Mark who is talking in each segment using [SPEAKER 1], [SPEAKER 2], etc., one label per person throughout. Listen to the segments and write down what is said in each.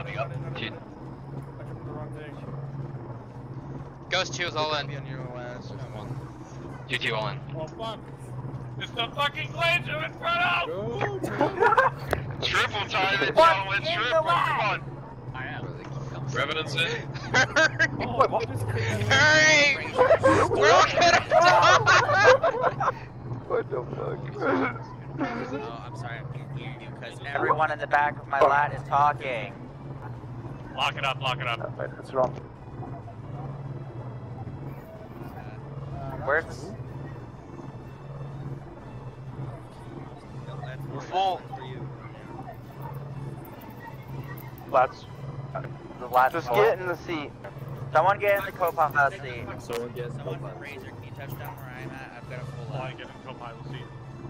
[SPEAKER 1] coming up.
[SPEAKER 2] Ghost 2 is all in.
[SPEAKER 3] GT all in.
[SPEAKER 4] Oh fuck!
[SPEAKER 1] It's the fucking Glacier in front of!
[SPEAKER 3] Triple time it,
[SPEAKER 5] What
[SPEAKER 3] gentlemen.
[SPEAKER 5] in
[SPEAKER 3] Triple.
[SPEAKER 5] the
[SPEAKER 3] Come
[SPEAKER 5] lag?
[SPEAKER 3] on.
[SPEAKER 1] Revenant's in.
[SPEAKER 2] Hurry! We're all gonna die!
[SPEAKER 6] What the fuck?
[SPEAKER 5] Oh, I'm sorry, I can't hear you because everyone in the back of my lat is talking.
[SPEAKER 1] Lock it up, lock it up.
[SPEAKER 6] Wait, that's wrong.
[SPEAKER 5] Where's...
[SPEAKER 3] We're full.
[SPEAKER 6] Let's. Just get in the seat.
[SPEAKER 5] Someone get in the co-pilot seat.
[SPEAKER 7] Someone gets
[SPEAKER 5] Someone from Razor, can you touch down where I'm at? I've got a full
[SPEAKER 1] Well, I
[SPEAKER 5] lat.
[SPEAKER 1] get in co-pilot seat.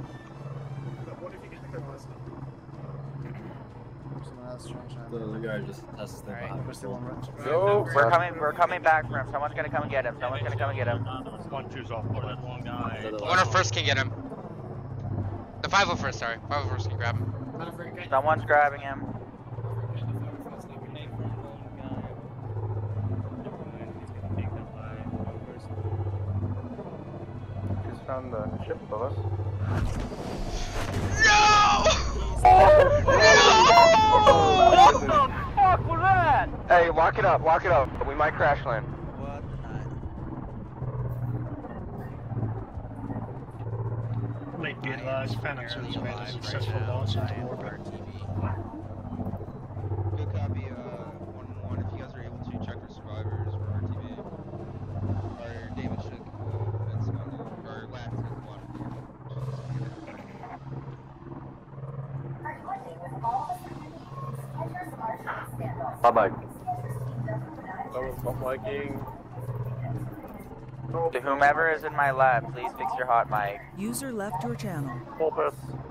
[SPEAKER 7] the guy just has to stay behind.
[SPEAKER 5] We're coming back for him. Someone's gonna come and get him. Someone's gonna come and get him.
[SPEAKER 1] 1-2's off, boy, that long guy.
[SPEAKER 2] 101st can get him. The 501st, sorry. 501st can grab him.
[SPEAKER 5] Someone's grabbing him.
[SPEAKER 6] Just found the ship above us.
[SPEAKER 2] No!
[SPEAKER 5] What the fuck was that?
[SPEAKER 6] Hey, lock it up, lock it up. We might crash land.
[SPEAKER 5] What the
[SPEAKER 8] Late be advised, Phantom has made a successful launch into orbit.
[SPEAKER 9] Good copy, 1-1. If you guys are able to check for survivors for RTV. Or David should, that's on the, or last at the bottom.
[SPEAKER 6] Bye bye.
[SPEAKER 5] To whomever is in my lab, please fix your hot mic.
[SPEAKER 10] User left your channel.
[SPEAKER 6] Full pass.